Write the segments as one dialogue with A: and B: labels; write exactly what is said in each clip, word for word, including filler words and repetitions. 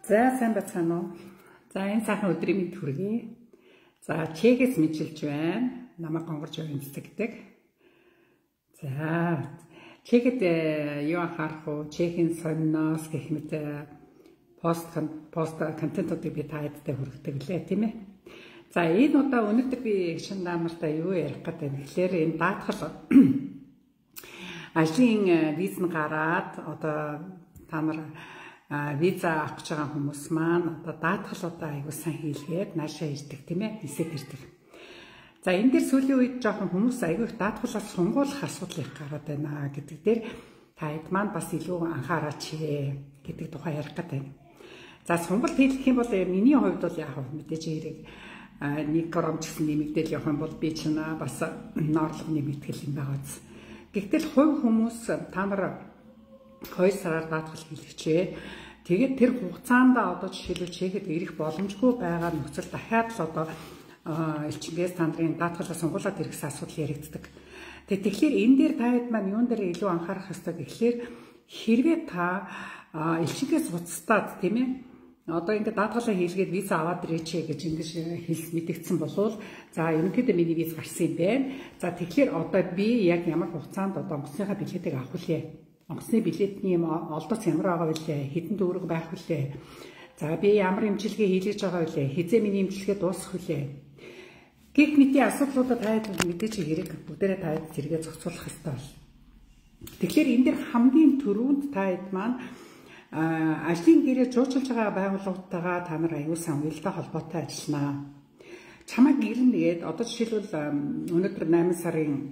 A: За сайн бацгаана уу. За энэ сайхан өдрийн мэнд хүргэе. За чекээс мэдчилж байна. Намайг гонгорж өгнөстэй. За чехэд юу анхаарах уу? Чехийн сонноос гэх мэт пост пост контентуудыг би таадтай хүргэдэг лээ, тийм ээ. За энэ удаа өнөөдөр би шин даамартай юу ярих гэдэг вэ? Тэгэхээр энэ даатгал ажлын виз нь гараад одоо та нар виза авах гэж байгаа хүмүүс маань одоо даатгалуудаа аягүй сайн хийлгээд наашаа ирдэг, тийм ээ, нисээд ирдэг. За энэ дээр сүүлийн үед жоохон хүмүүс аягүй их даатгалаас сунгуулах асуудал их гараад байна гэдэг дээр та хэд маань бас илүү анхаараач гэдэг тухай ярих гэдэг. За сонголт хийх юм бол миний хувьд бол яг мэдээж хэрэг нэг грамм ч гэсэн нэмэгдэл явах юм бол би ч бас норлого нэмэгдэл юм байгаа. Гэхдээ хувь хүмүүс та нар хоёр сараар даатгал хийлгэчээ. Тэгээд тэр хугацаанд одоо жишээлбэл чехэд ирэх боломжгүй байгаа нөхцөл дахиад л одоо элчингээс та нарын даатгалаа сунгуулаад ирэх асуудал яригддаг. Тэгээд тэгэхээр энэ дээр та хэд маань юун дээр илүү анхаарах ёстой гэхлээр хэрвээ та элчингээс уцтаад тийм ээ одоо ингээд даатгалаа хийлгээд виза аваад ирээч гэж ингэж хэлс мэдгдсэн болвол за ерөнхийдөө миний виз гарсан юм байна. За тэгэхээр одоо би яг ямар хугацаанд одоо онгоцныхаа билетийг авах вэ? Онгоцны билетний юм олдоц ямар байгаа вэ? Хэдэн төгрөг байх вэ? За би ямар имчилгээ хийлгэж байгаа вэ? Хизээ миний имчилгээ дуусах вэ? Гэх мэтийн асуудлуудад таад мэдээж хэрэг бүгдээрээ таад зэрэгээ зохицуулах ёстой бол. Тэгэхээр энэ дэр хамгийн түрүүнд таад маань ажлын гэрээ жуулчилж байгаа байгууллагуудтайгаа та нар аюул сан уялдаа холбоотой ажилланаа. Чамайг гэрэн нэгээд одоо жишээлбэл өнөөдөр найман сарын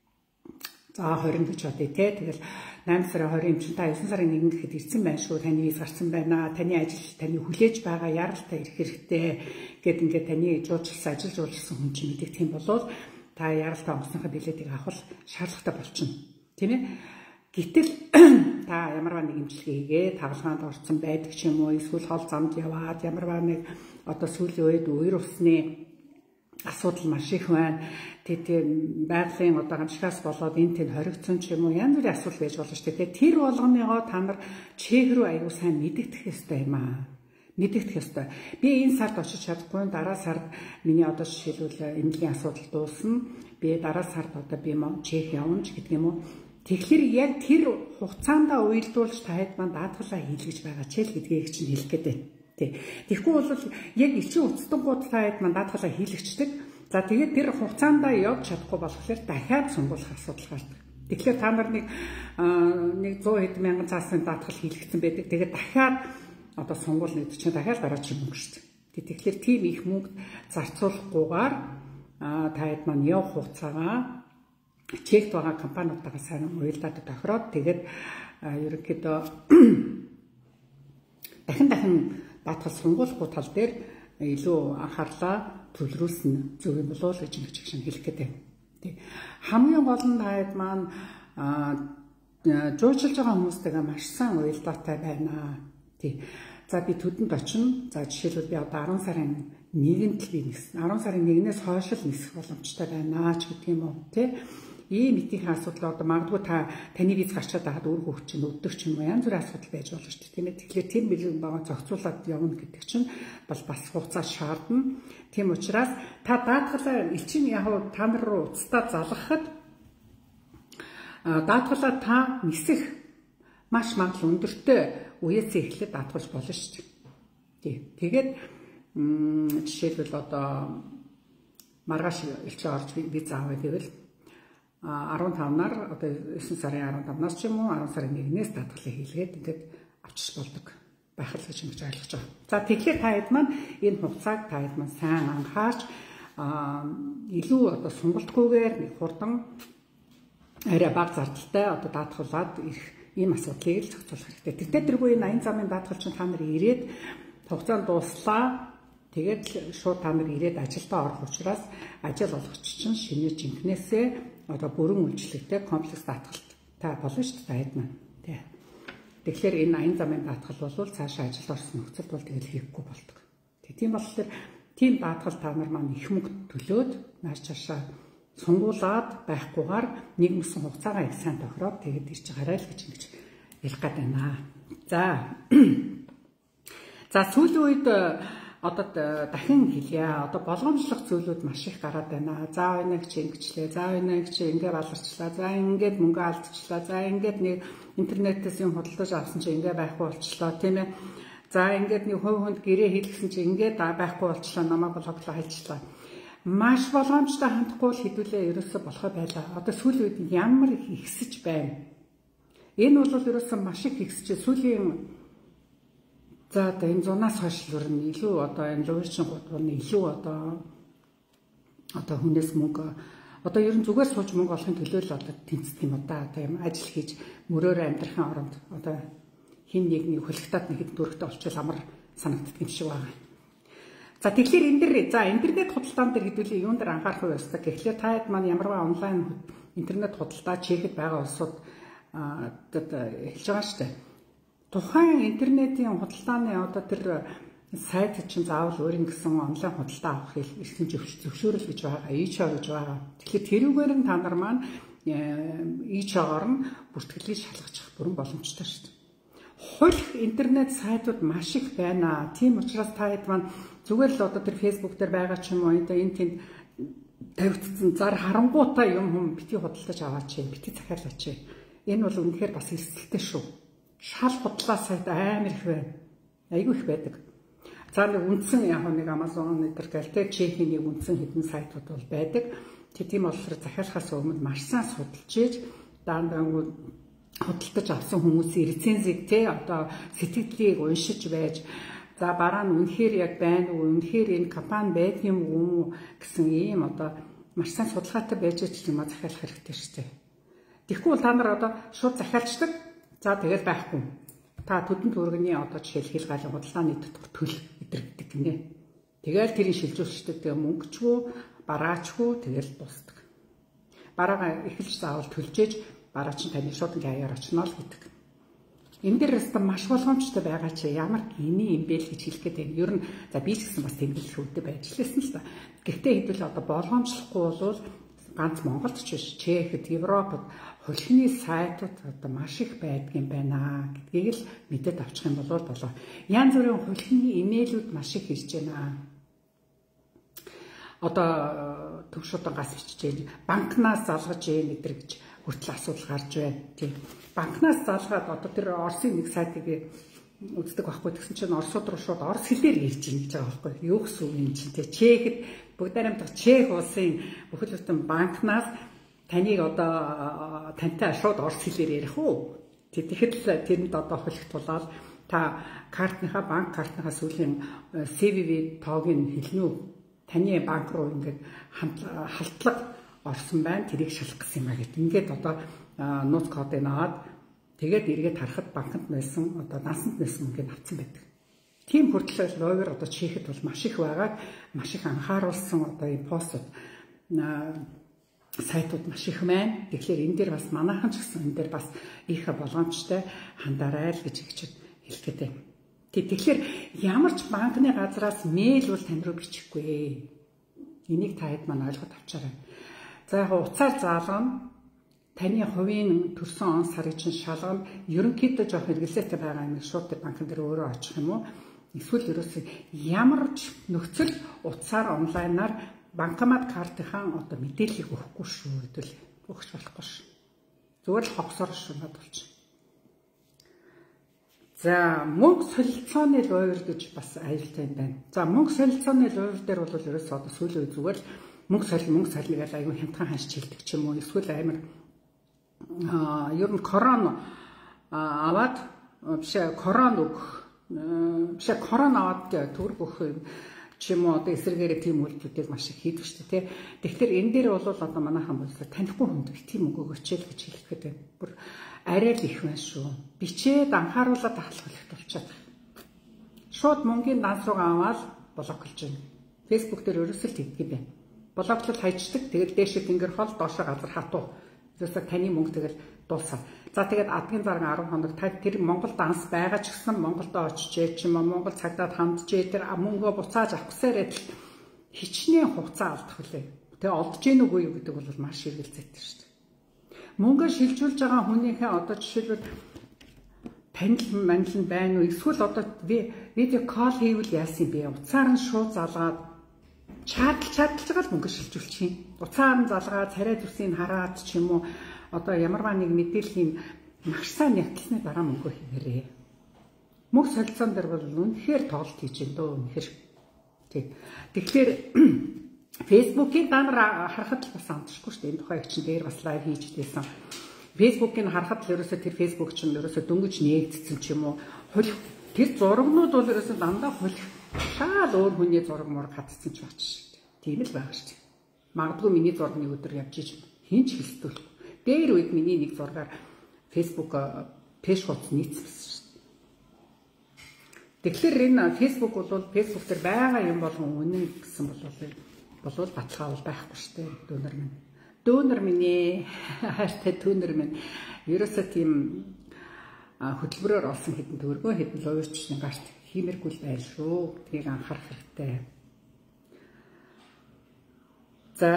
A: за хорин гэж бодъё те. Тэгэл найман сарын хорин юм чинь та девөн сарын нэгэн гэхэд ирсэн байна шүү. Таны виз гарсан байна. Таны ажил таны хүлээж байгаа яралтай ирэх хэрэгтэй гэд ингээд таны жуулчилсан ажил жуулчилсан хүн чинь мэдэгдэх юм бол та яралтай онгоцныхаа билетийг авах шаардлагатай болчихно. Тийм ээ. Гэтэл та ямарваа нэг имчилгээ хийгээ тавлгаанд орсон байдаг ч юм уу эсвэл хол замд яваад ямарваа нэг одоо сүүлийн үед үер усны асуудал маш их байна. Тэгээд байгалийн одоо хамшигаас болоод энэ тэнд хоригдсон ч юм уу янз бүрийн асуудал байж болно шүү дээ. Тэр болгоныгоо та нар чек рүү аягүй сайн мэдэгдэх ёстой юм аа. Мэдэгдэх ёстой. Би энэ сард очиж чадахгүй, дараа сард миний одоо жишээлбэл эмнэлгийн асуудал дуусна. Би дараа сард одоо би чек явна ч гэдэг юм уу. Тэгэхээр яг тэр хугацаанд уялдуулж та хэд маань даатгалаа хийлгэж байгаа ч л гэдгийг чинь хэлэх гээд байна. Тэгэхгүй бол яг элчин уцтангууд та хэд маань даатгалаа хийлгчдэг. За тэгээд тэр хугацаанд явж чадахгүй болохоор дахиад сунгуулах асуудал гардаг. Тэгэхээр та нар нэг нэг зуун хэдэн мянган цаасын даатгал хийлгэсэн байдаг. Тэгээд дахиад одоо сунгуулна гэдэг чинь дахиад гараач юм шүү дээ. Тэгэхээр тийм их мөнгө зарцуулахгүйгээр та хэд маань явах хугацаагаа чект байгаа компаниудтайгаа сайн уялдаад тохироод тэгээд ерөнхийдөө дахин дахин даатгал сунгуулахгүй тал дээр илүү анхаарлаа төвлөрүүлсэн зөв юм болов уу гэж ингэж шиг хэлэх гэдэг. Тэг. Хамгийн гол нь таад маань жуулчилж байгаа хүмүүстэйгээ маш сайн уялдаатай байна. Тэг. За би төдөнд очино. За жишээлбэл би одоо арван сарын нэгэнд л би нисэх. арван сарын нэгнээс хойш л нисэх боломжтой байна ч гэдэг юм уу. Тэг. Ийм мэтийн асуудал одоо магадгүй та таны виз гарчаад байхад өөр хөвч чинь өддөг ч юм уу янз бүрийн асуудал байж болно шүү дээ, тийм ээ. Тэгэхээр тийм бэлэн байгаа зохицуулаад явна гэдэг чинь бол бас хугацаа шаардна. Тийм учраас та даатгалаа элчин яг та нар руу уцтаа залгахад даатгалаа та нисэх маш магадлал өндөртэй үеэс эхлээд даатгалж болно шүү дээ. Тэгээд жишээлбэл одоо маргааш элчин орж виз авах гэвэл арван тавнаар одоо девөн сарын арван тавнаас ч юм уу арван сарын нэгнээс даатгалаа хийлгээд ингээд авчиж болдог байх л гэж ингэж ойлгож байгаа. За тэгэхээр та хэд маань энэ хугацааг та хэд маань сайн анхаарч илүү одоо сунгалтгүйгээр нэг хурдан арай бага зардалтай одоо даатгалаад ирэх ийм асуудлыг л зохицуулах хэрэгтэй. Тэгтээ тэргүй энэ аян замын даатгал чинь та нар ирээд хугацаа дуслаа. Тэгээд шууд та нар ирээд ажилдаа орох учраас ажил олгогч чинь шинэ жинкнээсээ одоо бүрэн үйлчлэгтэй комплекс даатгалтай болно шүү дээ хэд маань. Тэгэхээр энэ аян замын даатгал бол цаашаа ажил орсон нөхцөлд бол тэгэл хийхгүй болдог. Тийм болохоор тийм даатгал та нар маань их мөнгө төлөөд нааш цаашаа сунгуулад байхгүйгээр нэг мэсэн хугацаагаа их сайн тохироод тэгээд ирж байгаарай л гэж ингэж ярих гээд байна. За За сүүлийн үед одоо дахин хэлье. Одоо болгоомжлох зүйлүүд маш их гараад байна. За өнөг чи ингэчлээ. За өнөг чи ингээ баларчлаа. За ингээд мөнгө алдчихлаа. За ингээд нэг интернетээс юм худалдаж авсан чи ингээ байхгүй болчлоо, тийм ээ. За ингээд нэг хувь хүнд гэрээ хийлгсэн чи ингээд байхгүй болчлоо. Намайг блоклоо хэлчихлаа. Маш болгоомжтой хандахгүй л хэдүүлээ ерөөсө болохоо байлаа. Одоо сүүлийн үед ямар их ихсэж байна. Энэ бол ерөөсө маш их ихсэж сүүлийн за одоо энэ зунаас хойш л өрн илүү одоо энэ луурчин гудвар нь илүү одоо одоо хүнээс мөнгө одоо ер нь зүгээр сууж мөнгө олохын төлөө л одоо тэнцдэг юм уу да одоо юм ажил хийж мөрөөрөө амьдрахын оронд одоо хин нэг нэг хөлгтад нэг хэд дөрөвтэй олчвол амар санагддаг юм шиг байна. За тэгэхээр энэ дэр за интернет худалдаан дээр хэдүүлээ юун дээр анхаарах ёстой гэхлээр та хэд маань ямарваа онлайн интернет худалдаа чехэд байгаа улсууд одоо хэлж байгаа шүү дээ. Тухайн интернетийн худалдааны одоо тэр сайт чинь заавал өөрийн гэсэн онлайн худалдаа авах эрхлэн зөвшөөрөл гэж байгаа, ИЧ-оор гэж байгаа. Тэгэхээр тэрүүгээр нь та нар маань ИЧ-оор нь бүртгэлийг шалгачих бүрэн боломжтой шүү дээ. Хууль интернет сайтууд маш их байна. Тийм учраас та хэд маань зүгээр л одоо тэр Facebook дээр байгаа ч юм уу энэ тэнд тавигдсан зар харангуйтай юм хүм бити худалдаж аваач, бити захиалаач. Энэ бол үнэхээр бас эрсдэлтэй шүү. Шал худлаа сайт амар их байна. Айгүй их байдаг. За нэг үндсэн яг нэг Amazon нэтер гэлтэй Чехийн нэг үндсэн хэдэн сайтууд бол байдаг. Тийм болохоор захиалахаас өмнө маш сайн судалж ийж даандаа худалдаж авсан хүмүүсийн рецензийг те одоо сэтгэлдлийг уншиж байж за бараа нь үнэхээр яг байна уу, үнэхээр энэ компани байдаг юм уу гэсэн ийм одоо маш сайн судалгаатай байж ч юм а захиалах хэрэгтэй шүү дээ. Тэгэхгүй бол та нар одоо шууд захиалчдаг. За тэгэл байхгүй. Та төдөн төргөний одоо жишээл хил галын худалдааны дотор төл өдрөгдөг гинэ. Тэгэл тэрийг шилжүүлчихдэг тэгээ мөнгөчгүй, бараачгүй тэгэл дуусдаг. Бараагаа эхэлж заавал төлжээж бараа чинь таны шууд ингээ аяар очно л гэдэг. Энэ дээр өстө маш болгоомжтой байгаа чи ямар гиний юм бэ л гэж хэлэх гээд байна. Ер нь за би ч гэсэн бас тэмдэглэх үүдтэй байж лээсэн л та. Гэхдээ хэдүүл одоо болгоомжлохгүй бол ганц Монголд ч биш, Чехэд, Европод хөлхний сайтууд одоо маш их байдаг юм байна гэдгийг л мэдээд авчих юм бол болоо. Янз бүрийн хөлхний имэйлүүд маш их ирж байна. Одоо төвшөдөн гас бичиж банкнаас залгаж ээ гэдэр гэж хүртэл асуудал гарч байна. Тийм. Банкнаас залгаад одоо тэр Оросын нэг сайтыг үздэг байхгүй гэсэн чинь Оросууд руу шууд орос хэлээр ирж ийн гэж байгаа байхгүй. Юу гэсэн үг юм чинь те Чехэд бүгдээрээ Чех улсын бүхэл бүтэн банкнаас таныг одоо тантай шууд орос хэлээр ярих уу? Тэгэхэд л тэрэнд одоо хөлөгтуулаад та картныхаа банк картныхаа сүүлийн си ви ви тоог нь хэлнэ үү? Таны банк руу ингээд халтлага орсон байна. Тэрийг шалгах гэсэн юм а гэд. Ингээд одоо нууц кодыг аваад тэгээд эргээд харахад банкнд байсан одоо нансанд байсан мөнгөний авсан байдаг. Тийм хүртэл ловер одоо Чехэд бол маш их байгаад маш их анхааруулсан одоо энэ постууд сайтууд маш их байна. Тэгэхээр энэ дээр бас манайхан ч гэсэн энэ дээр бас их болгоомжтой хандаарай л гэж хэлчихэд хэлгээд байна. Тэгэхээр ямар ч банкны газраас мэйл бол тань руу бичихгүй. Энийг та хэд маань ойлгоод авчаарай. За яг уцаар заалгана таны хувийн төрсөн он сарын чинь шалгана ерөнхийдөө жоох хэрэглээтэй байгаа юм шууд банкн дээр өөрөө очих юм уу? Эсвэл ерөөсөө ямар ч нөхцөл утсаар онлайнаар банкомат картынхаа одоо мэдээллийг өгөхгүй шүү гэдэл өгч болохгүй шүү. Зүгээр л хогсоор шүү надад болчих. За мөнгө солилцооны лувер гэж бас аюултай юм байна. За мөнгө солилцооны лувер дээр бол ерөөсөө одоо сүүлийн үе зүгээр л мөнгө солил мөнгө солил гэж аюул хямдхан ханьж хэлдэг ч юм уу эсвэл амар а ер нь корона аваад биш корона өгөх биш корона аваад төгрөг өгөх юм ч юм уу одоо эсрэгээрээ тийм үйлдэлүүдийг маш их хийдэг шүү дээ. Тэгэхээр энэ дээр бол одоо манайхан бол танихгүй хүнд тийм мөнгө өгөөч л гэж хэлэхэд байна. Бүр арай л их байна шүү. Бичээд анхааруулаад ахлах болчиход. Шууд мөнгөний данс руугаа аваад блоклж байна. Facebook дээр ерөөсөө л тэгдэг юм байна. Блоклол хайчдаг. Тэгэл дээшээ тэнгэр хол доошоо газар хатуу. Ерөөсөө таны мөнгө тэгэл дуусаа. За тэгээд адгийн зарга арав хоног та тэр Монгол данс байгаа ч гэсэн Монголд очижээ ч юм уу Монгол цагдаад ханджээ тэр мөнгөө буцааж авахсаар адил хичнээн хугацаа алдах үлээ. Тэгээ олдож гин үгүй юу гэдэг бол маш хэрэгэлзээтэй шүү дээ. Мөнгө шилжүүлж байгаа хүнийхээ одоо жишээлбэл танил манил байна уу? Эсвэл одоо видео кол хийвэл яасан бэ? Уцаар нь шууд залгаад чадал чадалж байгаа л мөнгө шилжүүлчих юм. Уцаар нь залгаад царай зүсийг хараад ч юм уу одоо ямарваа нэг мэдээллийн маш сайн нягтлсны дараа мөнгө хийгээрээ. Мөнгө солилцоон дээр бол үнэхээр тоглолт хийж байна дөө үнэхээр. Тэг. Тэгэхээр Facebook-ийг данаар харахад л бас амтчихгүй шүү дээ. Энэ тухай чинь дээр бас лайв хийж байсан. Facebook-ийг харахад л ерөөсөө тэр Facebook чинь ерөөсөө дөнгөж нээгдсэн ч юм уу. Хөл тэр зурагнууд бол ерөөсөө дандаа хөл шал өөр хүний зураг мөр хатцсан ч бач шүү дээ. Тийм л байгаа шүү дээ. Магадгүй миний зураг нэг өдөр явж иж хин ч хэлсдүүлэх. Дээр үед миний нэг зургаар Facebook пэйж хуудас нийцсэн шүү дээ. Тэгэхээр энэ Facebook бол Facebook дээр байгаа юм болгон үнэн гэсэн бол болвол баталгаавал байхгүй шүү дээ. Дүүнер минь. Дүүнер минь ээ. Хайртай дүүнер минь. Ерөөсөө тийм хөтөлбөрөөр олсон хэдэн төгрөгөө хэдэн луурч гарт хиймэргүй байл шүү. Тгийг анхаарах хэрэгтэй. За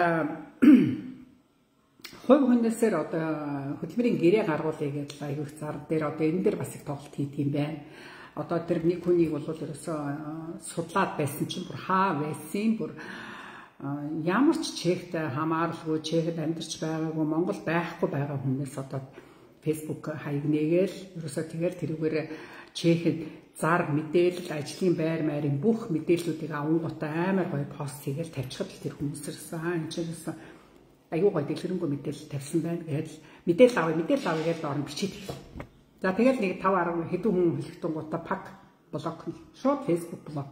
A: хувь хүнээсээр одоо хөтөлбөрийн гэрээ гаргуулъя гэж аягүй зар дээр одоо энэ дээр бас их тоглолт хийдэг юм байна. Одоо тэр нэг хүнийг бол ерөөсөө судлаад байсан чинь бүр хаа байсан бүр ямар ч чектэй хамааралгүй чехэд амьдарч байгаагүй Монгол байхгүй байгаа хүнээс одоо Facebook хаяг нэгээл ерөөсөө тэгээд тэрүүгээр чехэд зар мэдээлэл ажлын байр маягийн бүх мэдээллүүдийг авангуудаа амар гоё пост хийгээл тавьчихад тэр хүмүүсээс аа энэ ч гэсэн аюу гоё дэлгэрэнгүй мэдээлэл тавьсан байна гэж мэдээлэл авъя мэдээлэл авъя гэж орон бичиж хэлсэн. За тэгэл нэг таван арав хэдэн хүн хэлэхдээ гутаа пак блок шууд Facebook блок.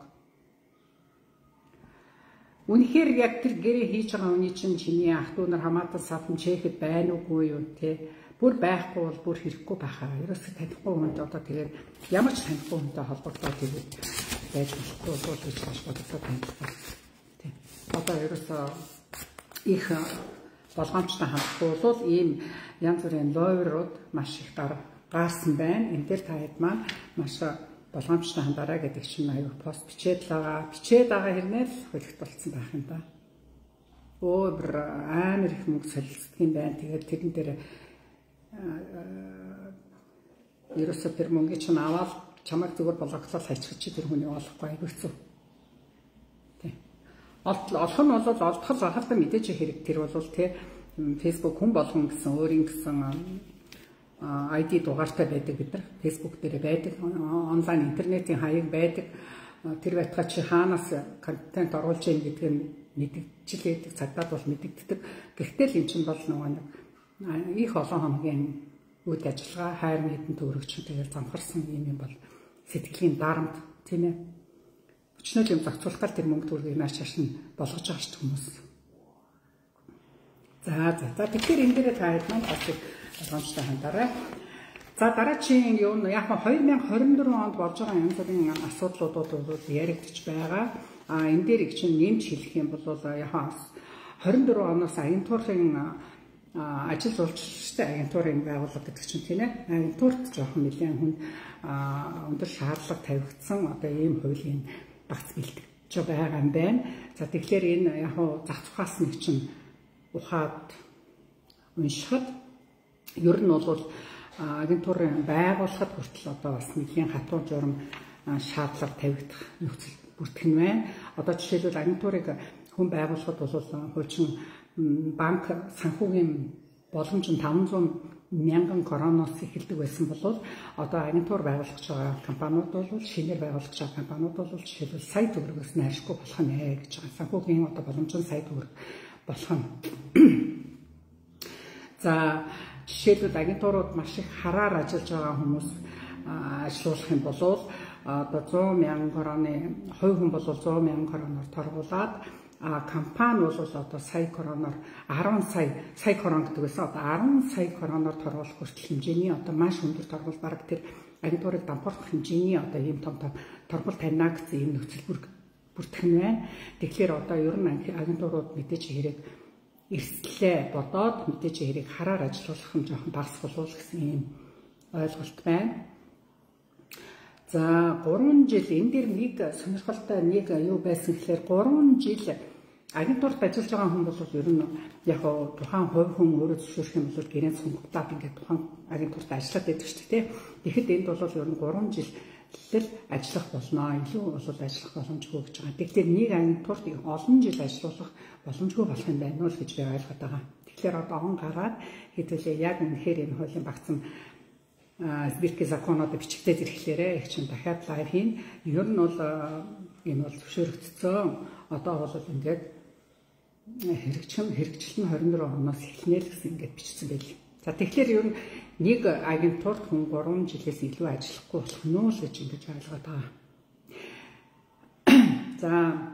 A: Үнэхээр яг тэр гэрээ хийж байгаа хүний чинь чиний ах дүү нар хамаатан савн чехэд байна уугүй юу те бүр байхгүй бол бүр хэрэггүй байхаа. Ерөөсөө танихгүй хүнд одоо тэгээд ямар ч танихгүй хүнтэй холбогдоод тэгээд байж болохгүй бол гэж бас боддог танихгүй. Тэ. Одоо ерөөсөө их болгоомжтой хандахгүй бол ийм янз бүрийн лойрууд маш их гарсан байна. Энэ дээр та хэд маань маш болгоомжтой хандараа гэдэг чинь аюу пост бичээд л байгаа. Бичээд байгаа хэрнээ л хөлөгт болцсон байх юм да. Өөр амар их мөнгө солилцдог юм байна. Тэгээд тэрэн дээр ерөөсөө тэр мөнгө чинь аваад чамайг зүгээр блоклол хайчих чи тэр хүний олохгүй аюу хэцүү. Тий. Олох нь бол олдох л хахалтай мэдээж хэрэг тэр бол тий Facebook хүн болгон гэсэн өөрийн гэсэн ай ди дугаартай байдаг бид нар Facebook дээр байдаг онлайн интернетийн хаяг байдаг тэр байтугай чи хаанаас контент оруулж ийн гэдг нь мэдчихлээдэг цагдаад бол мэдэгддэг. Гэхдээ л эн чинь бол нөгөө их олон хоногийн үйл ажиллагаа хайр мэдэн төгрөгч тэгэл замхарсан юм юм бол сэтгэлийн дарамт тийм ээ. Өчнөө юм зохицуулах тэр мөнгө төгрөгийг нааш чаш нь болгож байгаа шүү хүмүүс. За за за тэгэхээр энэ дээр та хэд маань бас болгоомжтой хандараа. За дараагийн юу нь яг хоёр мянга хорин дөрөв онд болж байгаа янз бүрийн асуудлуудууд бол яригдчих байгаа. А энэ дээр их чинь нэмж хэлэх юм бол яг хорин дөрөв оноос агентурын ажил жуулчлалтай агентурын байгууллага гэдэг чинь тийм ээ. Агентурт жоохон нэлээд хүн өндөр шаардлага тавигдсан одоо ийм хуулийн багц бэлтгэж байгаа юм байна. За тэгэхээр энэ яг зах цухаас нэг чинь ухаад уншихад ер нь бол агентурын байгуулахад хүртэл одоо бас нэгэн хатуун журам шаардлага тавигдах нөхцөл бүртгэн байна. Одоо жишээлбэл агентурыг хүн байгуулахад бол хуучин банк санхүүгийн боломж нь таван зуун мянган короноос эхэлдэг байсан бол одоо агентур байгуулах гэж байгаа компаниуд бол шинээр байгуулах гэж байгаа компаниуд бол жишээлбэл сая төгрөгөөс найшгүй болох нэ гэж байгаа. Санхүүгийн одоо боломж нь сая төгрөг болох нь. За жишээлбэл агентурууд маш их хараар ажиллаж байгаа хүмүүс ажилуулах юм бол одоо зуун мянган короны хувь хүн бол зуун мянган короноор торгуулад а компани бол одоо сая короноор арван сая сая корон гэдэг байсан одоо арван сая короноор торгуулах хүртэл хэмжээний одоо маш өндөр торгуул бараг тэр агентурыг дампуурах хэмжээний одоо ийм том том торгуул тавина гэсэн ийм нөхцөл бүртгэн байна. Тэгэхээр одоо ер нь агентурууд мэдээж хэрэг эрсдлээ бодоод мэдээж хэрэг хараар ажиллах нь жоохон багс болов гэсэн ийм ойлголт байна. За гурван жил энэ дэр нэг сонирхолтой нэг юу байсан гэхээр гурван жил агентурт ажиллаж байгаа хүн бол ер нь яг тухайн хувь хүн өөрөө зөвшөөрөх юм бол гэрээ сонгогдоод ингээд тухайн агентурт ажиллаад байдаг шүү дээ. Тэгэхэд энд бол ер нь гурван жил л ажиллах болно. Илүү бол ажиллах боломжгүй гэж байгаа. Тэгэхээр нэг агентурт олон жил ажиллах боломжгүй болох юм байна уу гэж би ойлгоод байгаа. Тэгэхээр одоо он гараад хэдүүлээ яг үнэхээр энэ хуулийн багцсан сбирки законод бичигдээд ирэхлээрээ их чинь дахиад лайв хийн. Ер нь бол энэ бол зөвшөөрөгдсөн. Одоо бол ингээд хэрэгжим хэрэгжилт нь хорин дөрөв оноос эхлэнэ л гэсэн ингээд бичсэн байл. За тэгэхээр ер нь нэг агентурт хүн гурван жилээс илүү ажиллахгүй болох нь л гэж ингэж ойлгоод байгаа. За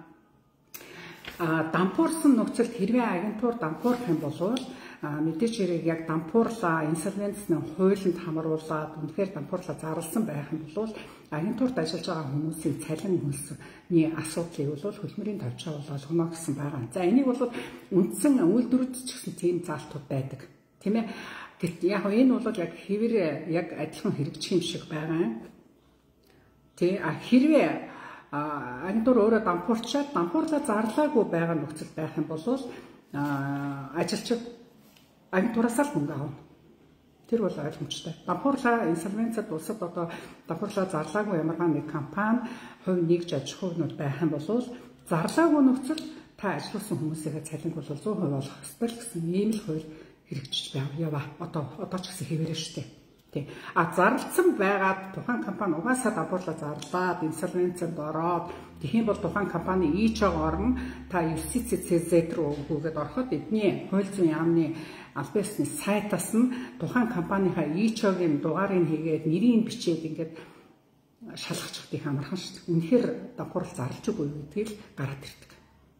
A: а дампуурсан нөхцөлд хэрвээ агентур дампуурах юм бол мэдээч хэрэг яг дампуурлаа инсолвенцны хуулинд хамруулаад үнэхээр дампуурлаа зарласан байх юм бол агентурт ажиллаж байгаа хүмүүсийн цалин хөлсний асуудлыг бол хөдөлмөрийн тавьчаа бол олгоно гэсэн байгаа. За энийг бол үндсэн үйлдвэрүүд ч гэсэн тийм заалтууд байдаг. Тийм ээ. Гэт яг энэ бол яг хэвээр яг адилхан хэрэгжих юм шиг байгаа. Тэ а хэрвээ агентур өөрөө дампуурчаад дампуурлаа зарлаагүй байгаа нөхцөл байх юм бол ажилчид агентураас л мөнгө авна. Тэр бол ойлгомжтой. Дампуурлаа инсолвенцад улсад одоо дампуурлаа зарлаагүй ямарваа нэг компани хувь нэгж аж ахуйнууд байх юм бол зарлаагүй нөхцөл та ажилласан хүмүүсийн цалинг бол сто процент олох ёстой л гэсэн ийм л хууль хэрэгжиж байв. Одоо одоо ч гэсэн хэвээрээ шүү дээ. Тий. А зарлцсан байгаад тухайн компани угаасаа дампуурлаа зарлаад инсолвенцанд ороод тэгхийн бол тухайн компани ИЧ-г орно та ю эс си си зет руу өгөөд ороход эдний хууль зүйн яамны албан ёсны сайтаас нь тухайн компанийнхаа ИЧ-гийн дугаарыг хийгээд нэрийг бичээд ингээд шалгах чухтыг амархан шүү дээ. Үнэхээр дампуурал зарлж үгүй гэдгийг л гараад ирдэг.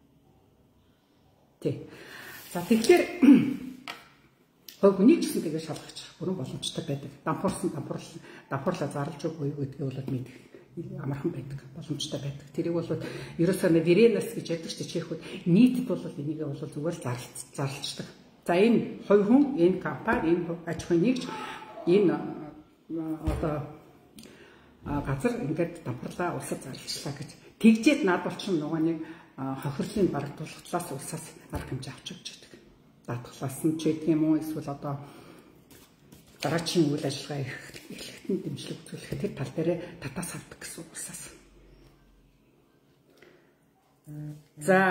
A: Тий. За тэгэхээр хой хүнийг гэсэн тэгээ шалгах бүрэн боломжтой байдаг. Дампуурсан дампуурлаа дампуурлаа зарлж үгүй гэдгийг бол мэдэх амархан байдаг, боломжтой байдаг. Тэрийг бол ерөөсөө Веренас гэж яддаг ч чихүүд нийтэд бол энийг бол зүгээр зарлцдаг. За энэ хувь хүн, энэ компани, энэ аж ахуйн нэгж энэ одоо газар ингээд дампуурлаа улсад зарлчлаа гэж тэгжээд над болчихно нөгөө нэг хохирлын барагдуулахтлаас улсаас арга хэмжээ авч өгч байдаг. Даатгалаас нь ч гэдэг юм уу эсвэл одоо дараагийн үйл ажиллагаа эхлэхэд нь дэмжлэг үзүүлэхэд тэр тал дээр татаас авдаг гэсэн улсаас. За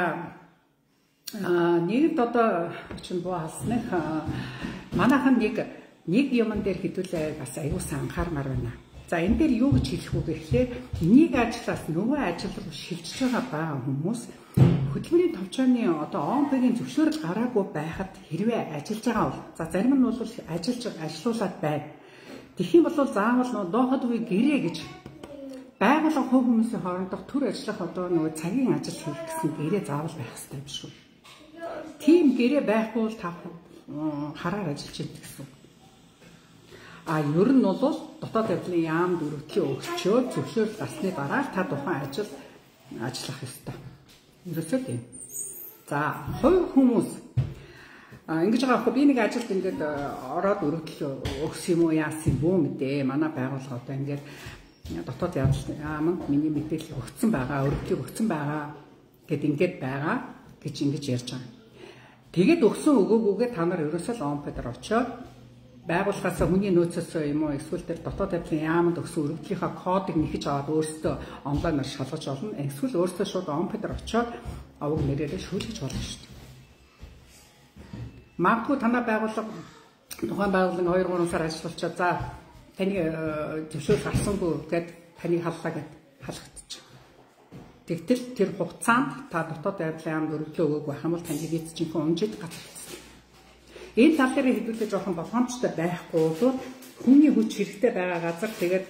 A: а нэгд одоо чинь буу халснах манайхан нэг нэг юмн дээр хэдүүлээ бас аюулсан анхаармаар байна. За энэ дээр юу гэж хэлэх үг гэхлээр нэг ажлаас нөгөө ажил руу шилжиж байгаа хүмүүс хөдөлмөрийн товчооны одоо ОМП-ийн зөвшөөрөл гараагүй байхад хэрвээ ажиллаж байгаа бол за зарим нь бол ажиллаж ажилуулад байна. Тэгхийн бол заавал нөө дооход үе гэрээ гэж байгууллага хувь хүмүүсийн хоорондох төр ажиллах одоо нөгөө цагийн ажил хийх гэсэн гэрээ заавал байх хэрэгтэй юм шүү. Тийм гэрээ байхгүй бол та хараар ажиллаж байдаг гэсэн. А ер нь бол дотоод явдлын яамд өргөдлийн өгчөө зөвшөөрөл гарсны дараа та тухайн ажил ажиллах ёстой. Ерөөсөө тийм. За, хувь хүмүүс ингэж байгаа хгүй би нэг ажилд ингээд ороод өргөдөл өгсөн юм уу яасан бүү мэдээ. Манай байгууллага одоо ингээд дотоод явдлын яамд миний мэдээлэл өгсөн байгаа, өргөдлийг өгсөн байгаа гэд ингээд байгаа гэж ингэж ярьж байгаа. Тэгээд өгсөн өгөөгүйгээ та нар ерөөсөө л ОМП дээр очиод байгууллагаас хүний нөөцөөс юм уу эсвэл тэр дотоод явдлын яамд өгсөн өргөдлийнхаа кодыг нэхэж аваад өөрсдөө онлайнаар шалгаж олно. Эсвэл өөрсдөө шууд ОМП дээр очиод аваг нэрээрээ шүүлгэж болно шүү дээ. Магадгүй танай байгууллага тухайн байгууллагын хоёр гурван сар ажиллаулчаа за таны зөвшөөрөл гарсангүй гэд таныг халлаа гэд халагдчих. Тэгтэл тэр хугацаанд та дотоод явдлын яамд өргөдлөө өгөөг байх юм бол таны виз чинь унжид гацчих. Энэ тал дээр хэдүүлээ жоохон болгоомжтой байхгүй бол хүний хүч хэрэгтэй байгаа газар тэгээд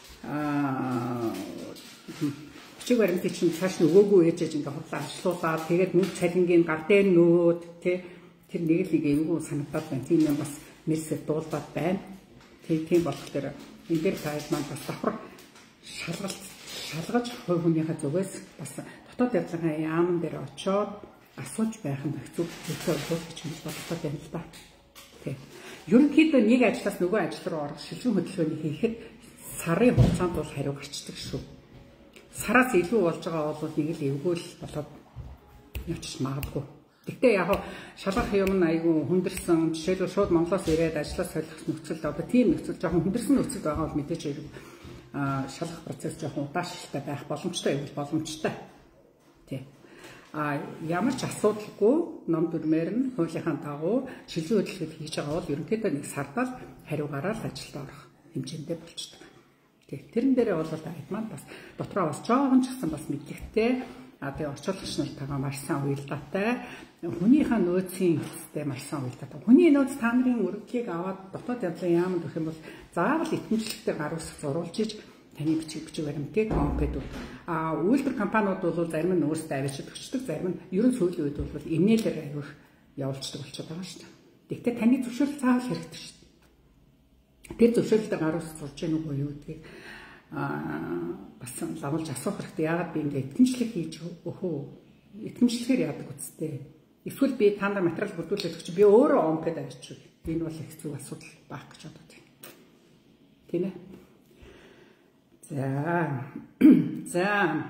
A: бичиг баримтыг чинь цааш нь өгөөгүй ээжэж ингээ хурлаа ачлуулаад тэгээд мөнгө цалингийн гар дээр нөөд тий тэр нэг л нэг эвгүй санагдаад байна. Тийм юм бас мэсэд дуулаад байна. Тийм болохоор энэ дээр таад маань бас давхар шалгалт шалгаж хувь хүнийхээ зүгээс бас дотоод явдлын яамн дээр очиод асууж байх нь хэцүү хэцүү гэж боддог юм л да. Тэг. Ерөнхийдөө нэг ажлаас нөгөө ажил руу орох шилжин хөдөлгөөний хийхэд сарын хугацаанд бол хариу гарчдаг шүү. Сараас илүү болж байгаа бол нэг л эвгүй л болоод явчих магадгүй. Гэхдээ яг шалгах юм нь айгүй хүндэрсэн жишээлбэл шууд Монголоос ирээд ажиллаж солих нөхцөл одоо тийм нөхцөл жоохон хүндэрсэн нөхцөл байгаа бол мэдээж хэрэг шалгах процесс жоохон удаашралтай байх боломжтой юм боломжтой. Тий. А ямар ч асуудалгүй ном дүрмээр нь хуулийнхаа дагуу шилжүүлэлт хөдөлгөөн хийж байгаа бол ерөнхийдөө нэг сардаа хариу гараад ажилд орох хэмжээндээ болчихдог. Тий. Тэрэн дээрээ бол айд маань бас дотроо бас жоохон ч гэсэн бас мэдлэгтэй а тэгээ орчуулагч нартайгаа маш сайн уялдаатай хүнийхээ нөөцийн хэстэй маш сайн уялдаатай. Хүний нөөц та нарын өргөдлийг аваад дотоод явдлын яамд өгөх юм бол заавал итгэмжлэлтэй гар усах зурулж иж таны бичиг бичиг баримтыг компьютер а үйлдвэр компаниуд бол зарим нь өөрсдөө авчиж өгчдөг, зарим нь ерөн сүүлийн үед бол имэйлээр авих явуулцдаг болчиход байгаа шүү дээ. Гэхдээ таны зөвшөөрөл заавал хэрэгтэй шүү дээ. Тэр зөвшөөрөлтөд гар усах зурж гэнэ үгүй юу гэдгийг а бас ламлж асуух хэрэгтэй. Яагаад би ингээд итгэмжлэг хийж өхөө итгэмжлэхээр яадаг үстэй. Эсвэл би та нар материал бүрдүүлэх гэж би өөрөө онпэд авчиг. Энэ бол их зүг асуудал байх гэж бодож байна. Тийм ээ. За. За.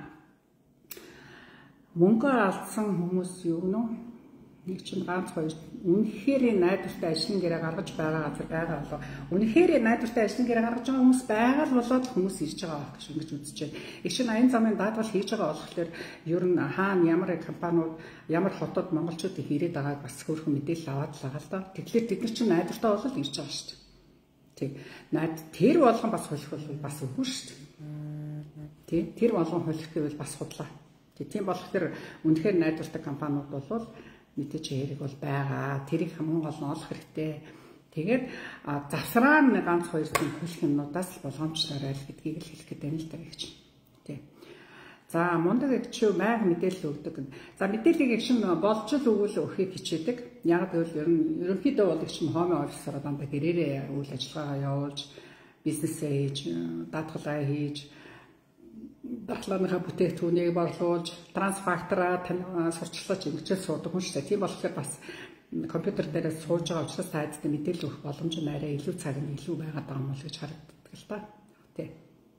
A: Мөнгө алдсан хүмүүс юу гэнэ? Нэг чинь ганц хоёр үнэхээр найдвартай ажлын гэрээ гаргаж байгаа газар байгаа болоо. Үнэхээр найдвартай ажлын гэрээ гаргаж байгаа хүмүүс байгаа л болоод хүмүүс ирж байгаа байх гэж ингэж үзэж байна. Их шинэ аян замын даатгал хийж байгаа болохоор ер нь хаана ямар компаниуд ямар хотод монголчууд их ирээд байгааг бас хөөрхөн мэдээлэл аваад л байгаа л да. Тэгэхээр тэд нар чинь найдвартай болоод ирж байгаа шүү дээ. Тэг. Найд тэр болгон бас хөлөх бол бас үгүй шүү дээ. Тэг. Тэр болгон хөлөх гэвэл бас худлаа. Тэг. Тийм болохоор үнэхээр найдвартай компаниуд бол мэдээж хэрэг бол байгаа. Тэрийг хамгийн гол нь олох хэрэгтэй. Тэгээд завсраа нэг ганц хоёр тийм хөлөх юмнуудаас болгоомжлоор айл гэдгийг л хэлэх гээд байна л да гэж. Тий. За мундаг эгч майг мэдээлэл өгдөг. За мэдээллийг эгч нь болж л өгвөл өгөхийг хичээдэг. Яг гэвэл ер нь ерөнхийдөө бол эгч нь хоми офисороо дандаа гэрээрээ үйл ажиллагаагаа явуулж, бизнесээ хийж, даатгалаа хийж батлааныхаа бүтээгдэхүүнийг борлуулж, трансфактораа сурчлаач ингэж суудаг хүн шүү дээ. Тийм болохоор бас компьютер дээр сууж байгаа учраас тааздаа мэдээлэл өгөх боломж нь арай илүү цаг нь илүү байгаад байгаа юм бол гэж харагддаг л та. Тий.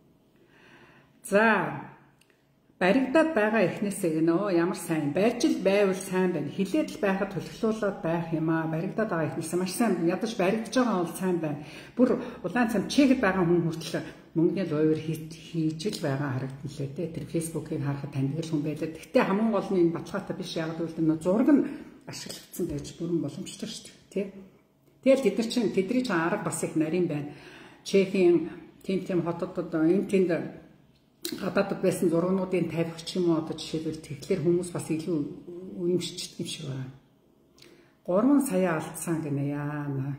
A: За баригдаад байгаа эхнээсээ гэнэ ямар сайн байрч л байвал сайн байна. Хилээд л байхад төлөвлөлөөд байх юм аа. Баригдаад байгаа эхнээсээ маш сайн ядаж баригдаж байгаа бол сайн байна. Бүр улаан цам чехэд байгаа хүн хүртэл мөнгөний лойвер хийж л байгаа харагдана лээ дээ. Тэр фейсбુકийг харахад таньдаг хүн байлаа. Гэхдээ хамгийн гол нь энэ баталгаатай биш яг л энэ зураг нь ашиглагдсан байж бүрэн боломжтой шүү дээ. Тэ. Тэгэл тэд нар чинь тэдний чинь арга бас их нарийн байна. Чехийн тийм тийм хотодод энэ тэнд гадаадд байсан зургуудын тавьчих юм уу одоо жишээлбэл тэгэхээр хүмүүс бас илүү уимшчихдаг юм шиг байна. гурван сая алдсан гинэ яана.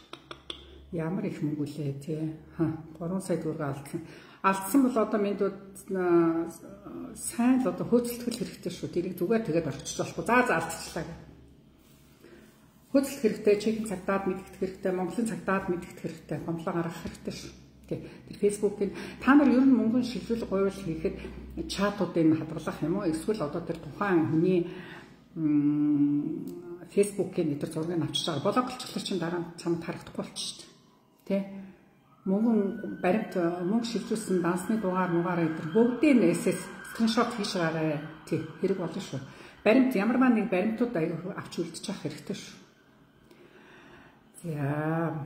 A: Ямар их мөнгө лээ тий. Ха гурван сая төгрөг алдсан. Алдсан бол одоо минь сайн л одоо хөөцөлтгөл хэрэгтэй шүү. Тэрийг зүгээр тэгээд орчих болохгүй. За за алдчихлаа гэх. Хөөцөлт хэрэгтэй, чехийн цагдаад мэдгдэх хэрэгтэй, Монголын цагдаад мэдгдэх хэрэгтэй, гомдлоо гаргах хэрэгтэй шүү. Тий. Тэр фейсбુકийг та нар ер нь мөнгөний шилжүүлэг гуйвал хийхэд чатуудыг хадгалах юм уу? Эсвэл одоо тэр тухайн хүний фейсбુકийн өдөр зургийг авчиж байгаа. Блоглчлаар чинь дараа нь чамд харагдахгүй болчих шүү дээ. Тий. Мөнгөн баримт мөнгө шилжүүлсэн дансны дугаар муугаараа өдөр бүгдийн эс эс скриншот хийж байгаарай. Тий. Хэрэг болно шүү. Баримт ямарваа нэг баримтууд аяг авч үлдчих хэрэгтэй шүү. За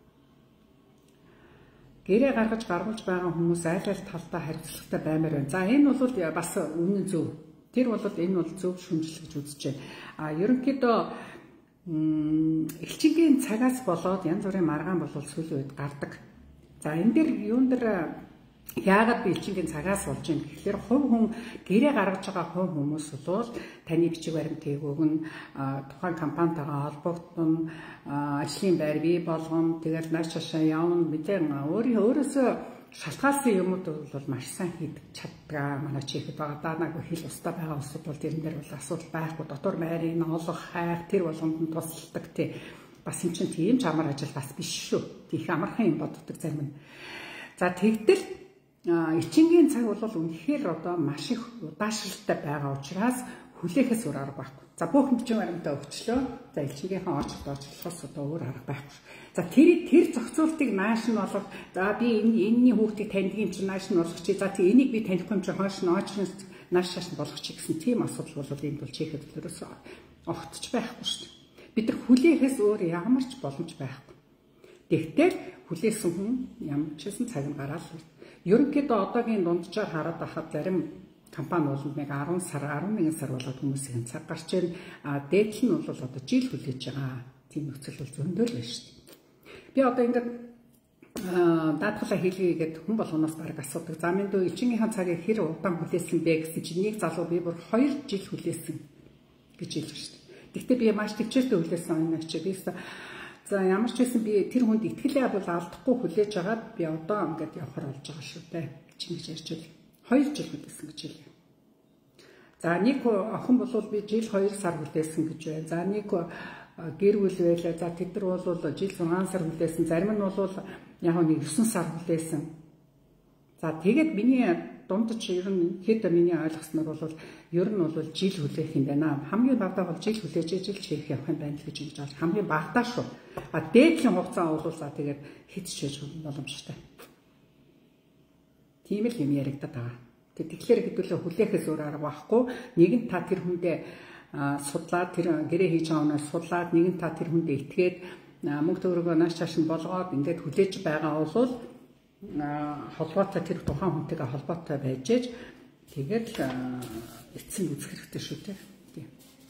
A: гэрээ гаргаж гаргуулж байгаа хүмүүс айл айл талдаа харилцагтай баймаар байна. За энэ бол бас үнэн зөв. Тэр бол энэ бол зөв шүмжил гэж үзэж байна. А ерөнхийдөө элчингийн цагаас болоод янз бүрийн маргаан болол сүүлийн үед гардаг. За энэ дэр юун дээр яагаад би элчингийн цагаас болж юм гэхэлэр хувь хүн гэрээ гаргаж байгаа хувь хүмүүс бол таны бичиг баримтыг өгнө, тухайн компанитайгаа холбогдно, ажлын байр бий болгоно, тэгэл нааш цаашаа явна мэдэн өөрийн өөрөөсөө шалтгаалсан юмуд бол маш сайн хийдэг чаддаг. Манай чихэд байгаа даанаг хэл устаа байгаа улсууд бол тэрэн дээр бол асуудал байхгүй. Дотор байрыг олох, хайх тэр болгонд тусалдаг тий. Бас юм чинь тийм ч амар ажил бас биш шүү. Тийх амархан юм боддог зарим нь. За тэгтэл элчингийн цаг бол үнэхээр одоо маш их удаашралтай байгаа учраас хүлээхээс өөр арга байхгүй. За бүх бичиг баримтаа өгчлөө. За элчингийнхаа орчлт орчлохоос одоо өөр арга байхгүй. За тэр тэр зохицуултыг нааш нь болгох. За би энэ энэний хүүхдийг таньдаг юм чинь нааш нь болгох чи. За тийм энийг би танихгүй юм чинь хойш нь ооч нааш шааш нь болгочих гэсэн тийм асуудал бол энд бол чехэд ерөөсөө огтч байхгүй шүү дээ. Бид нар хүлээхээс өөр ямар ч боломж байхгүй. Тэгтэл хүлээсэн хүн ямар ч хэсэн цаг нь гараад л. Ерөнхийдөө одоогийн дунджаар хараад байхад зарим компани бол нэг арван сар, арван нэгэн сар болоод хүмүүсийн цаг гарч ийн. А дээдл нь бол одоо жил хүлээж байгаа. Тийм нөхцөл бол зөндөө л байна шүү дээ. Би одоо ингээд даатгалаа хийлгээ гэдэг хүн болгоноос бараг асуудаг. За минь дөө ичингийнхэн цагийг хэр удаан хүлээсэн бэ гэсэн чинь нэг залуу би бүр хоёр жил хүлээсэн гэж хэлж байна шүү дээ. Гэхдээ би маш төвчээртэй хүлээсэн энэ чи би за ямар ч байсан би тэр хүнд итгэлээ бол алдахгүй хүлээж агаад би одоо ингээд явахаар болж байгаа шүү дээ. Чи гэж ярьж байл. Хоёр жил хүлээсэн гэж хэлээ. За нэг охин болвол би жил хоёр сар хүлээсэн гэж байна. За нэг гэр бүл байлаа. За тэд нар бол жил зургаан сар хүлээсэн. Зарим нь бол яг нэг есөн сар хүлээсэн. За тэгээд миний дундч ер нь хэд миний ойлгосноор бол ер нь бол жил хүлээх юм байна. Хамгийн багадаа бол жил хүлээж жил чих явах юм байна л гэж ингэж байна. Хамгийн багадаа шүү. А дээдлийн хугацаа бол за тэгээд хэд ч хийж боломжтой. Тийм л юм яригдаад байгаа. Тэгэхээр хэдүүлээ хүлээхээс өөр арга байхгүй. Нэг нь та тэр хүндээ судлаад тэр гэрээ хийж байгаа өнөөс судлаад нэг нь та тэр хүндээ итгээд мөнгө төгрөгөө нааш чааш нь болгоод ингээд хүлээж байгаа бол холбоотой тэр тухайн хүнтэйгээ холбоотой байж ээж тэгээд эцсийн үзэх хэрэгтэй шүү дээ. Тийм.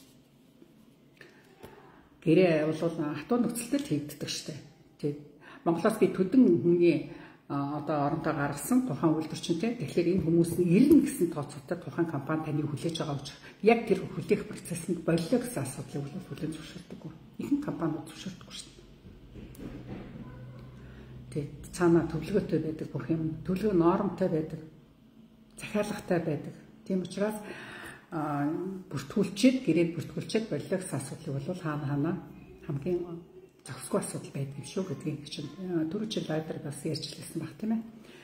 A: Гэрээ бол хатуу нөхцөлтэй хийгддэг шүү дээ. Тийм. Монголоос би төдөн хүний одоо оронтой гаргасан тухайн үйлдвэрчтэй. Тэгэхээр энэ хүмүүс нь ирнэ гэсэн тооцоотой тухайн компани таныг хүлээж байгаа учраас яг тэр хүлээх процессыг болио гэсэн асуудлыг бол хүлээн зөвшөөрдөггүй. Ихэнх компаниуд зөвшөөрдөггүй шүү дээ. Тэг цаана төлөвлөгөөтэй байдаг бүх юм, төлөвлөгөө нормтой байдаг, захиалагтай байдаг. Тийм учраас бүртгүүлчихэд гэрээд бүртгүүлчихэд болио гэсэн асуудлыг бол хаана хаана хамгийн зохисгүй асуудал байдаг юм шүү гэдгийг чинь түрүү жил лайваар бас ярьжлээсэн баг тийм ээ.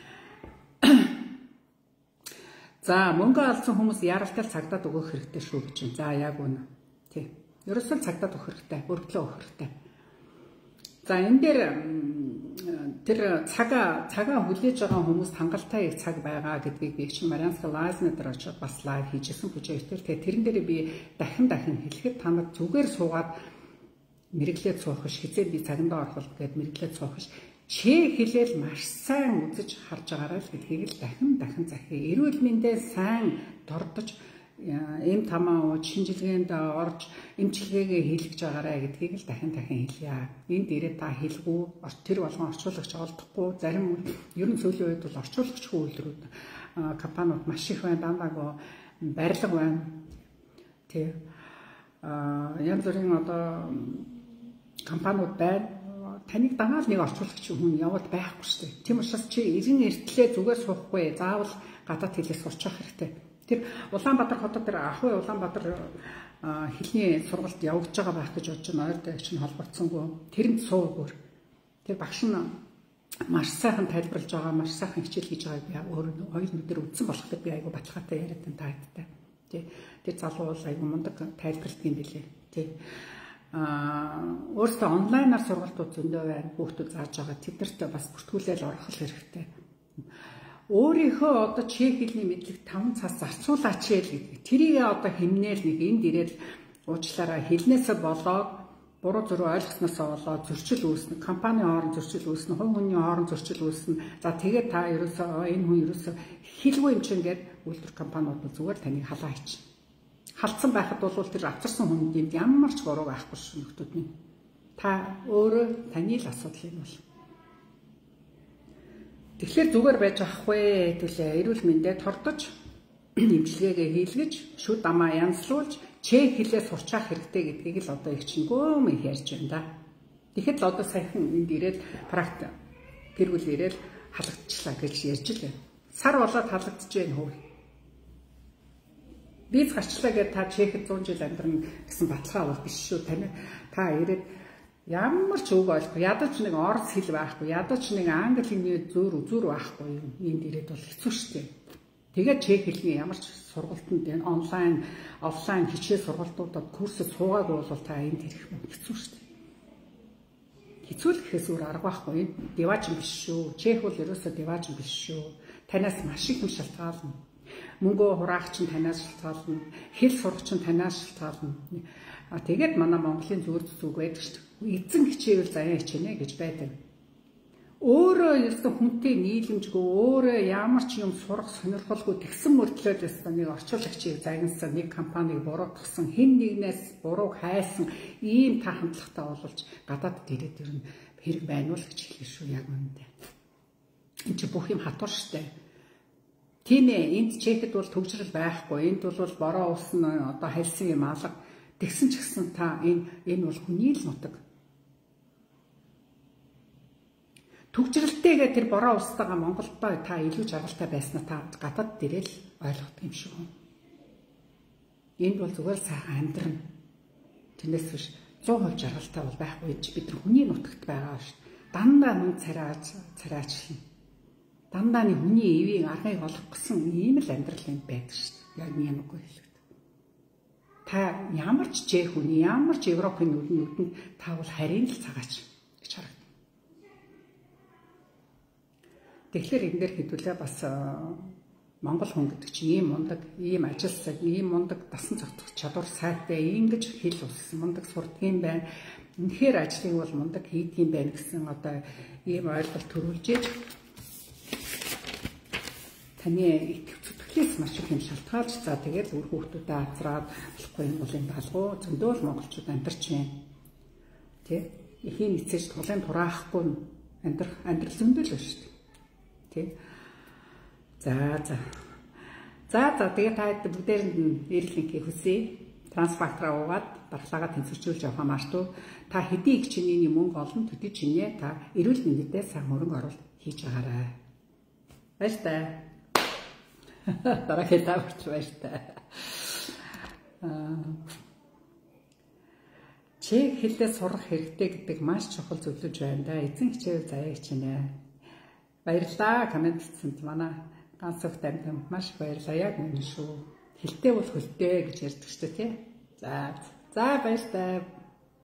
A: За мөнгө алдсан хүмүүс яралтай цагдаад өгөх хэрэгтэй шүү гэж байна. За яг үнэ. Тий. Ерөөсөө цагдаад өгөх хэрэгтэй, өргөдлөө өгөх хэрэгтэй. За энэ дээр тэр цагаа цагаа хүлээж байгаа хүмүүст хангалттай их цаг байгаа гэдгийг би чинь Марианска лайзнер дээр очиод бас лайв хийжсэн гэж хэлдэг. Тэгээ тэрэн дээр би дахин дахин хэлэхэд та нар зүгээр суугаад мэрэглээд суух биш, хизээ би цагандаа орох гэдээ мэрэглээд суух биш. Чи хэлээл маш сайн үзэж харж байгаарай л гэдгийг л дахин дахин захий. Эрүүл мэндээ сайн дордож эм тамаа ууж шинжилгээнд орж эмчилгээгээ хийлгэж байгаарай гэдгийг л дахин дахин хэлье. Энд ирээд та хэлгүй тэр болгон орчуулагч олдохгүй зарим ер нь сүүлийн үед бол орчуулагчгүй үйлдвэрүүд компаниуд маш их байна, дандаа барилга байна. Тэг а янз бүрийн одоо компаниуд байна. Таныг дагаал нэг орчуулагч хүн яваад байхгүй шүү дээ. Тийм учраас чи эрен эртлээ зүгээр суухгүй. Заавал гадаад хэлээс сурчих хэрэгтэй. Тэр Улаанбаатар хотод тэр Ахуй Улаанбаатар хэлний сургалт явагдаж байгаа байх гэж бодож байна. Ойр дагч нь холбогдсонгүй. Тэрэнд суугаар. Тэр багш нь маш сайхан тайлбарлаж байгаа, маш сайхан хичээл хийж байгааг би өөр хоёр нүдээр үзсэн болохоор би айгүй баталгаатай яриад байна таадтай. Тий. Тэр залуу бол айгүй мундаг тайлбарлалт юм билээ. Тий. Аа өөртөө онлайнаар сургалтууд зөндөө байна. Хүүхдүүд зааж байгаа. Тэднэрт бас бүртгүүлэл орох хэрэгтэй. Өөрийнхөө одоо чек хэлний мэдлэг таван цаас зарцуулаач гэдэг. Тэрийг одоо хэмнээл нэг энд ирээд уучлаараа хэлнээсээ болоод буруу зуруу ойлгосноосоо болоод зөрчил үүснэ. Компани хооронд зөрчил үүснэ. Хувь хүний хооронд зөрчил үүснэ. За тэгээд та ерөөсөө энэ хүн ерөөсөө хэлгүй юм чинь гээд үйлдвэр компаниуд нь зүгээр таныг халаа хийчихнэ. Халдсан байхад бол тэр авчирсан хүнд юм ямар ч буруу байхгүй шүү нөхдүүд минь. Та өөрөө таны л асуудал юм бол. Тэгэхээр зүгээр байж ахгүй төлөө эрүүл мэндэ тордож эмчилгээгээ хийлгэж шүд амаа янзлуулж чек хэлээ сурчаах хэрэгтэй гэдгийг л одоо их чингөө мэн ярьж байна да. Тэгэхэд л одоо саяхан энд ирээд практик гэр бүл ирээд халагдчихлаа гэж ярьж л байна. Сар болоод халагдчихж байна хөө. Биз гарчлаа гэж та чехэд зуун жил амьдрна гэсэн баталгаа бол биш шүү. Таны та ирээд ямар ч үг ойлгохгүй, ядаж нэг орос хэл байхгүй, ядаж нэг англи хэлний зөөр зөөр байхгүй юм. Энд ирээд бол хэцүү шүү дээ. Тэгээд чек хэлний ямар ч сургалтанд энэ онлайн, офлайн хичээл сургалтуудад курсд суугаагүй бол та энд ирэх юм хэцүү шүү дээ. Хэцүү л гэхээс өөр арга байхгүй. Энэ девач биш шүү. Чек бол ерөөсөө девач биш шүү. Танаас маш их юм шалтгаална. Мөнгөө хураах чинь танаас шалтгаална. Хэл сурах чинь танаас шалтгаална. А тэгээд манай Монголын зүрх зүг байдаг шүү дээ. Эзэн хичээвэл заяа хичээнэ гэж байдаг. Өөрөө ёстой хүнтэй нийлэмжгүй, өөрөө ямар ч юм сурах сонирхолгүй тэгсэн мөртлөө ёстой нэг орчуулагчийг загнасан, нэг компанийг буруутгасан, хэн нэгнээс бурууг хайсан ийм та хандлагатай боловч гадаад дээрээ дэрнэ хэрэг байна уу л гэж хэлэх шүү яг үнэндээ. Энд чи бүх юм хатуур штэ. Тийм ээ, энд Чехэд бол төгжрөл байхгүй, энд бол бороо улс нь одоо хайлсан юм алга. Тэгсэн ч гэсэн та энэ энэ бол хүний л нутаг. Төгжрөлтэйгээ тэр бороо улстайгаа Монголдоо та илүү жаргалтай байснаа та гадаад дээрээ л ойлгох юм шиг байна. Энд бол зүгээр сайхан амьдрна. Тэрнээс биш сто процент жаргалтай бол байхгүй ч бид нар хүний нутагт байгаа шүү. Дандаа нүн царайж царайчлна. Дандаа нэг хүний эвийн аргыг олох гэсэн ийм л амьдрал юм байдаг шүү. Яг юм уу хэлээд. Та ямар ч жээ хүн, ямар ч Европын нүдэнд та бол харийн л цагаач гэж харагдана. Тэгэхээр энэ дээр хэдүүлээ бас Монгол хүн гэдэг чинь ийм мундаг, ийм ажилсаг, ийм мундаг дасан зохицох чадвар сайтай, ингэж хэл улсан мундаг сурдгийн байна. Үнэхээр ажлыг бол мундаг хийдгийм байна гэсэн одоо ийм ойлголт төрүүлж ээж таны итгэв зүтгэлээс маш их юм шалтгаалж за тэгээд үр хүүхдүүдэд азраад болохгүй юм бол энэ балгуу зөндөө л монголчууд амьдарч байна. Тэ? Эхийн эцэж тулын тураахгүй амьдрах амьдрал зөндөө л байна шүү дээ. Тэ. За за. За за тэгээд та бүгдээр нь эрэл линкийг хүсье. Трансфактораа угаад дархлаагаа тэнцвэржүүлж явах март уу. Та хэдий их чиний мөнгө олон төдий чинээ та эрүүл мэндэд сайн хөрөнгө оруулалт хийж байгаарай. Баяр таа. Дараагийн тавч баяр таа. Аа Чех хэлээр сурах хэрэгтэй гэдэг маш чухал зөвлөж байна да. Эзэн хичээл заяа хичээнэ. Баярлалаа комент хийсэнд манай ганц их дамжин маш баярлалаа яг үнэн шүү. Хэлтэй бол хөлтэй гэж ярьдаг шүү дээ тий. За за баяр таа.